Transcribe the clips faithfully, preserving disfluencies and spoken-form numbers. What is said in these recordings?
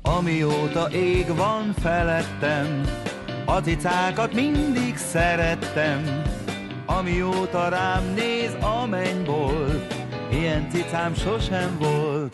Amióta ég van felettem, a cicákat mindig szerettem. Amióta rám néz a mennybolt, ilyen cicám sosem volt.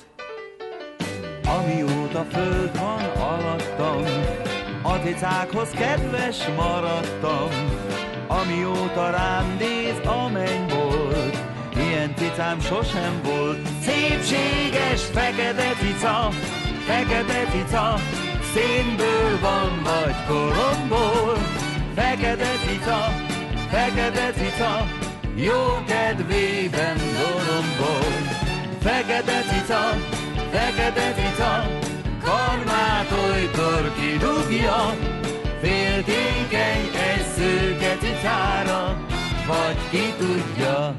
Amióta föld van alattam, a cicákhoz kedves maradtam. Amióta rám néz a mennybolt, ilyen cicám sosem volt. Szépséges fekete cica, fekete cica, szénből van vagy koromból. Fekete cica, fekete cica, jó kedvében dorombol. Fekete cica, fekete cica, karmát olykor kidugja. Féltékeny egy szőke cicára, vagy ki tudja.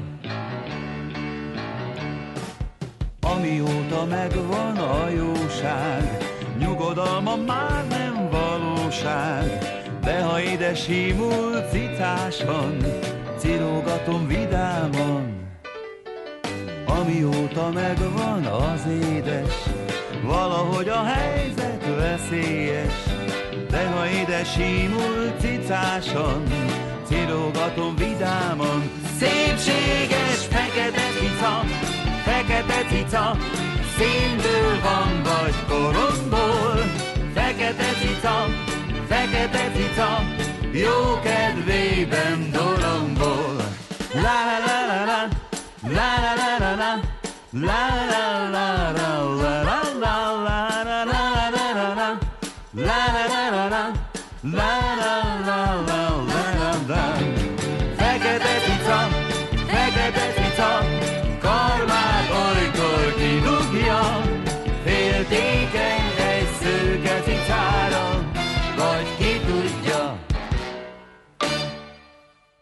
Amióta megvan a jóság, nyugodalma már nem valóság. De ha ide simul cicásan, cirógatom vidáman. Amióta megvan az édes, valahogy a helyzet veszélyes. De ha ide simul cicásan, cirógatom vidáman. Szépséges fekete cica, fekete cica, szénből van vagy koromból. Fekete cica, fekete cica, jó kedvében dorombol. La la la la la, la la la la la, la la la la la la la la la la la la la la. Fekete cica, fekete cica, karmát olykor kidugja. Féltékeny egy szőke cicára, vagy ki tudja.